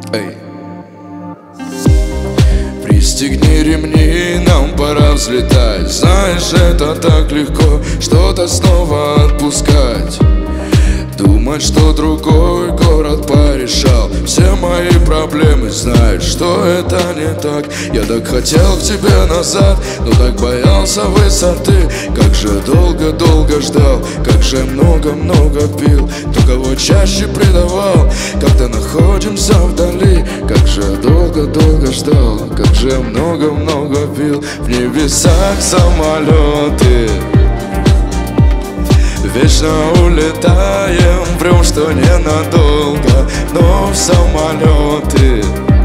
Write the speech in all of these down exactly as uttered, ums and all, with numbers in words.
Эй. Пристегни ремни, нам пора взлетать. Знаешь, это так легко что-то снова отпускать. Думать, что другой город порешал все мои проблемы. Знаешь, что это не так. Я так хотел к тебе назад, но так боялся высоты. Как же долго-долго ждал, как же много-много пил. То, кого чаще предавал, когда находимся вдали. Как же долго-долго ждал, как же много-много пил. В небесах самолеты вечно улетаем, врем, что ненадолго, но в самолеты,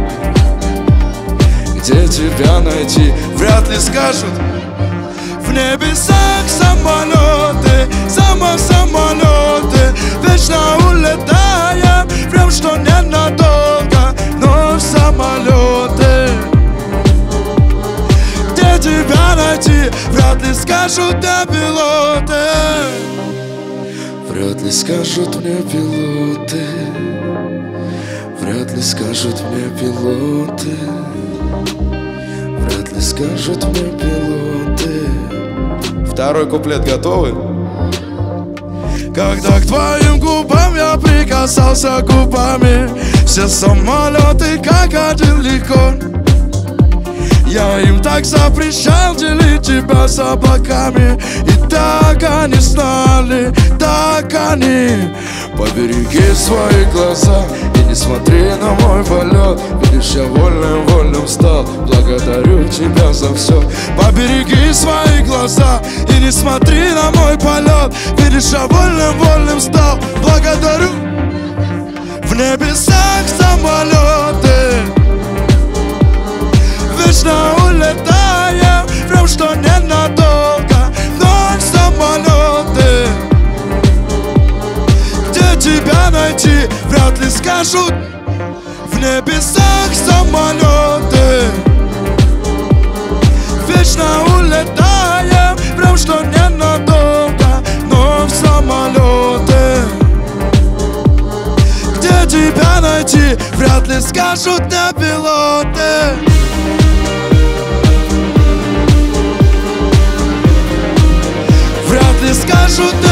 где тебя найти, вряд ли скажут. В небесах самолеты, само-самолеты, вечно улетаем, врем, что ненадолго, но в самолеты, где тебя найти, вряд ли скажут мне пилоты. Вряд ли скажут мне пилоты, вряд ли скажут мне пилоты, вряд ли скажут мне пилоты. Второй куплет готовы? Когда к твоим губам я прикасался губами, все самолеты как один легко. Я им так запрещал делить тебя с облаками, и так они знали, так они. Побереги свои глаза и не смотри на мой полет. Видишь, я вольным, вольным стал, благодарю тебя за все. Побереги свои глаза и не смотри на мой полет. Видишь, я вольным, вольным стал, благодарю. В небесах самолеты вечно улетаем, прям что ненадолго, но самолеты, где тебя найти, вряд ли скажут. В небесах самолеты вечно улетаем, прям что ненадолго, но в самолеты, где тебя найти, вряд ли скажут мне пилоты. Вряд ли скажут.